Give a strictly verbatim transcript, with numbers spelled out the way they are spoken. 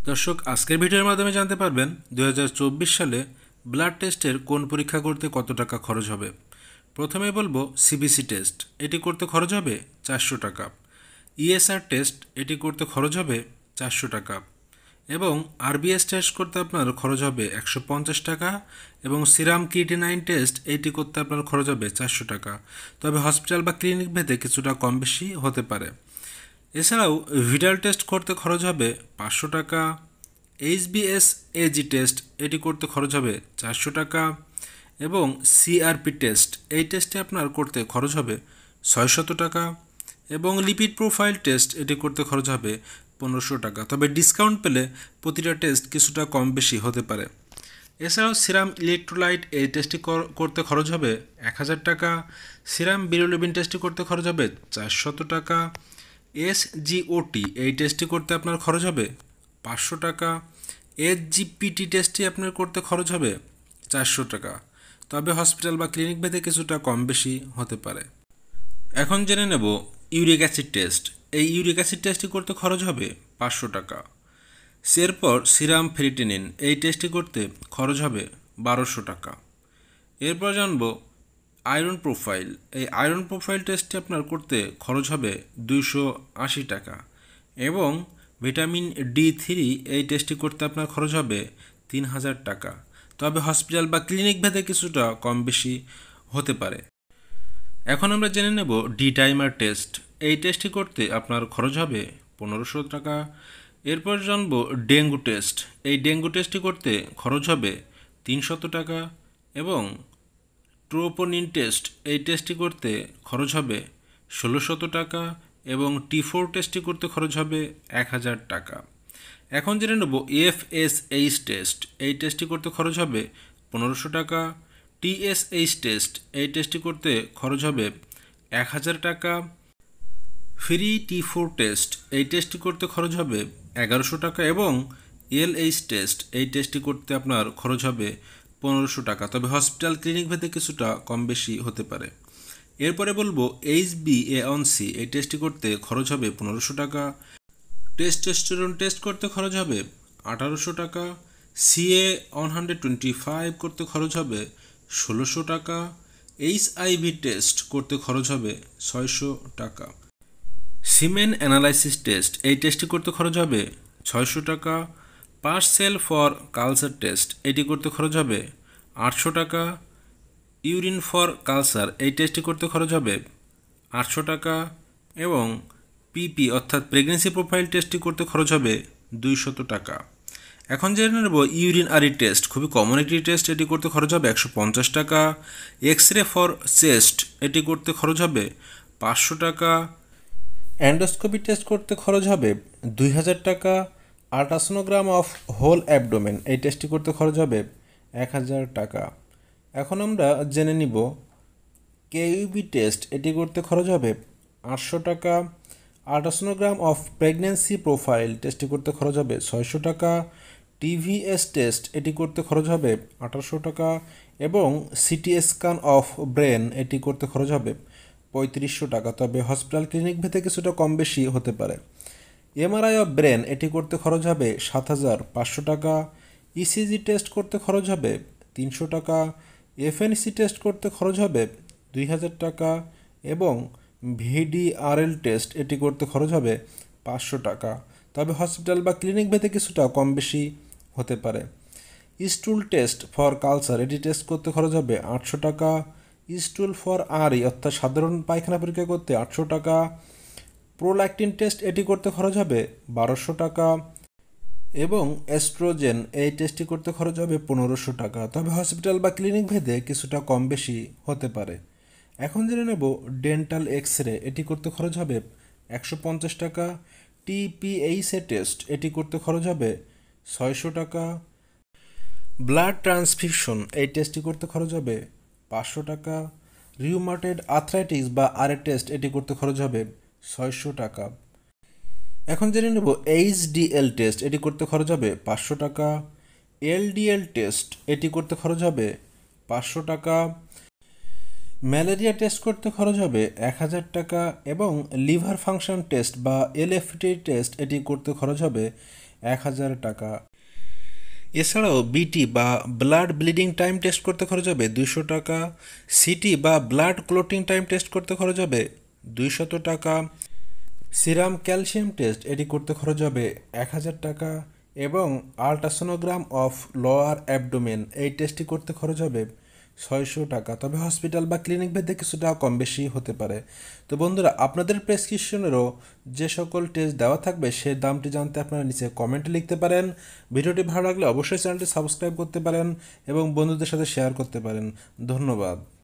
দর্শক, আজকের ভিডিওর মাধ্যমে জানতে পারবেন দুই হাজার চব্বিশ সালে ব্লাড টেস্টের কোন পরীক্ষা করতে কত টাকা খরচ হবে। প্রথমে বলবো সিবিসি টেস্ট, এটি করতে খরচ হবে চারশো টাকা। ইএসআর টেস্ট, এটি করতে খরচ হবে চারশো টাকা। এবং আরবিএস টেস্ট করতে আপনার খরচ হবে একশো পঞ্চাশ টাকা। এবং সিরাম ক্রিয়েটিনাইন টেস্ট, এটি করতে আপনার খরচ হবে চারশো টাকা। তবে হসপিটাল বা ক্লিনিক ভেদে কিছুটা কম বেশি হতে পারে। এছাড়াও ভিটাল টেস্ট করতে খরচ হবে পাঁচশো টাকা। এইচবিএস এজি টেস্ট, এটি করতে খরচ হবে চারশো টাকা। এবং সিআরপি টেস্ট, এই টেস্টে আপনার করতে খরচ হবে ছয়শত টাকা। এবং লিপিড প্রোফাইল টেস্ট, এটি করতে খরচ হবে পনেরোশো টাকা। তবে ডিসকাউন্ট পেলে প্রতিটা টেস্ট কিছুটা কম বেশি হতে পারে। এছাড়াও সিরাম ইলেকট্রোলাইট, এই টেস্টটি করতে খরচ হবে এক হাজার টাকা। সিরাম বিলিরুবিন টেস্টটি করতে খরচ হবে চারশত টাকা। এসজিওটি, এই টেস্টটি করতে আপনার খরচ হবে পাঁচশো টাকা। এইচজিপিটি টেস্টটি আপনার করতে খরচ হবে চারশো টাকা। তবে হসপিটাল বা ক্লিনিক ভেদে কিছুটা কম বেশি হতে পারে। এখন জেনে নেব ইউরিক অ্যাসিড টেস্ট। এই ইউরিক অ্যাসিড টেস্টটি করতে খরচ হবে পাঁচশো টাকা। এরপর সিরাম ফেরিটিনিন, এই টেস্টটি করতে খরচ হবে বারোশো টাকা। এরপর জানব আয়রন প্রোফাইল। এই আয়রন প্রোফাইল টেস্টটি আপনার করতে খরচ হবে দুইশো আশি টাকা। এবং ভিটামিন ডি থ্রি, এই টেস্টটি করতে আপনার খরচ হবে তিন হাজার টাকা। তবে হসপিটাল বা ক্লিনিক ভেদে কিছুটা কম বেশি হতে পারে। এখন আমরা জেনে নেব ডি টাইমার টেস্ট। এই টেস্টটি করতে আপনার খরচ হবে পনেরোশো টাকা। এরপর জানব ডেঙ্গু টেস্ট। এই ডেঙ্গু টেস্টটি করতে খরচ হবে তিনশত টাকা। এবং ট্রোপোনিন টেস্ট, এই টেস্টটি করতে খরচ হবে ষোলোশত টাকা। এবং টি ফোর টেস্টটি করতে খরচ হবে এক হাজার টাকা। এখন জেনে নেব এফএসএইচ টেস্ট। এই টেস্টটি করতে খরচ হবে পনেরোশো টাকা। টিএসএইচ টেস্ট, এই টেস্টটি করতে খরচ হবে এক হাজার টাকা। ফ্রি টি ফোর টেস্ট, এই টেস্টটি করতে খরচ হবে এগারোশো টাকা। এবং এলএইচ টেস্ট, এই টেস্টটি করতে আপনার খরচ হবে পনেরোশো টাকা। তবে হসপিটাল ক্লিনিক ভেদে কিছুটা কম বেশি হতে পারে। এরপরে বলবো H B A one C, এই টেস্টটি করতে খরচ হবে পনেরোশো টাকা। টেস্টোস্টেরন টেস্ট করতে খরচ হবে আঠারোশো টাকা। CA one hundred twenty five করতে খরচ হবে ষোলোশো টাকা। এইচআইভি টেস্ট করতে খরচ হবে ছয়শো টাকা। সিমেন অ্যানালাইসিস টেস্ট, এই টেস্টটি করতে খরচ হবে ছয়শো টাকা। Pus cell for culture test, এটি করতে খরচ হবে আটশো টাকা। ইউরিন ফর কালচার, এই টেস্টটি করতে খরচ হবে আটশো টাকা। এবং পিপি অর্থাৎ প্রেগনেন্সি প্রোফাইল টেস্টটি করতে খরচ হবে দুইশত টাকা। এখন জেনে নেব ইউরিন আরি টেস্ট, খুবই কমন একটি টেস্ট, এটি করতে খরচ হবে একশো পঞ্চাশ টাকা। এক্স রে ফর চেস্ট, এটি করতে খরচ হবে পাঁচশো টাকা। অ্যান্ডোস্কোপি টেস্ট করতে খরচ হবে দুই হাজার টাকা। আল্ট্রাসোনোগ্রাম অফ হোল অ্যাবডোমেন, এই টেস্টটি করতে খরচ হবে এক হাজার টাকা। এখন আমরা জেনে নিব কেইউবি টেস্ট, এটি করতে খরচ হবে আটশো টাকা। আল্ট্রাসোনোগ্রাম অফ প্রেগনেন্সি প্রোফাইল টেস্টটি করতে খরচ হবে ছয়শো টাকা। টিভিএস টেস্ট, এটি করতে খরচ হবে আঠারোশো টাকা। এবং সিটি স্ক্যান অফ ব্রেন, এটি করতে খরচ হবে পঁয়ত্রিশশো টাকা। তবে হসপিটাল ক্লিনিক ভেদে কিছুটা কম বেশি হতে পারে। এমআরআই অফ ব্রেন, এটি করতে খরচ হবে সাত হাজার পাঁচশো টাকা। ইসিজি টেস্ট করতে খরচ হবে তিনশো টাকা। এফএনসি টেস্ট করতে খরচ হবে দুই হাজার টাকা। এবং ভিডিআরএল টেস্ট, এটি করতে খরচ হবে পাঁচশো টাকা। তবে হসপিটাল বা ক্লিনিক ভেদে কিছুটা কম বেশি হতে পারে। স্টুল টেস্ট ফর কালচার, এটি টেস্ট করতে খরচ হবে আটশো টাকা। স্টুল ফর আরই অর্থাৎ সাধারণ পায়খানা পরীক্ষা করতে আটশো টাকা। প্রোল্যাকটিন টেস্ট, এটি করতে খরচ হবে বারোশো টাকা। এবং এস্ট্রোজেন, এই টেস্টটি করতে খরচ হবে পনেরোশো টাকা। তবে হসপিটাল বা ক্লিনিক ভেদে কিছুটা কম বেশি হতে পারে। এখন জেনে নেব ডেন্টাল এক্স রে, এটি করতে খরচ হবে একশো পঞ্চাশ টাকা। টিপিএইচএ টেস্ট, এটি করতে খরচ হবে ছয়শো টাকা। ব্লাড ট্রান্সফিউশন, এই টেস্টটি করতে খরচ হবে পাঁচশো টাকা। রিউমাটেড আর্থ্রাইটিস বা আর এ টেস্ট, এটি করতে খরচ হবে ছয়শো টাকা। এখন জেনে নেব এইচডিএল টেস্ট, এটি করতে খরচ হবে পাঁচশো টাকা। এলডিএল টেস্ট, এটি করতে খরচ হবে পাঁচশো টাকা। ম্যালেরিয়া টেস্ট করতে খরচ হবে এক হাজার টাকা। এবং লিভার ফাংশন টেস্ট বা এলএফটি টেস্ট, এটি করতে খরচ হবে এক হাজার টাকা। এছাড়াও বিটি বা ব্লাড ব্লিডিং টাইম টেস্ট করতে খরচ হবে দুইশো টাকা। সিটি বা ব্লাড ক্লটিং টাইম টেস্ট করতে খরচ হবে দুইশত টাকা। সিরাম ক্যালসিয়াম টেস্ট এটি করতে খরচ হবে এক হাজার টাকা। এবং আল্ট্রাসোনোগ্রাম অফ লোয়ার অ্যাবডোমেন এই টেস্টটি করতে খরচ হবে ছয়শো টাকা। তবে হসপিটাল বা ক্লিনিক ভেদে কিছুটা কম বেশি হতে পারে। তো বন্ধুরা, আপনাদের প্রেসক্রিপশনেরও যে সকল টেস্ট দেওয়া থাকবে সে দামটি জানতে আপনারা নিচে কমেন্টে লিখতে পারেন। ভিডিওটি ভালো লাগলে অবশ্যই চ্যানেলটি সাবস্ক্রাইব করতে পারেন এবং বন্ধুদের সাথে শেয়ার করতে পারেন। ধন্যবাদ।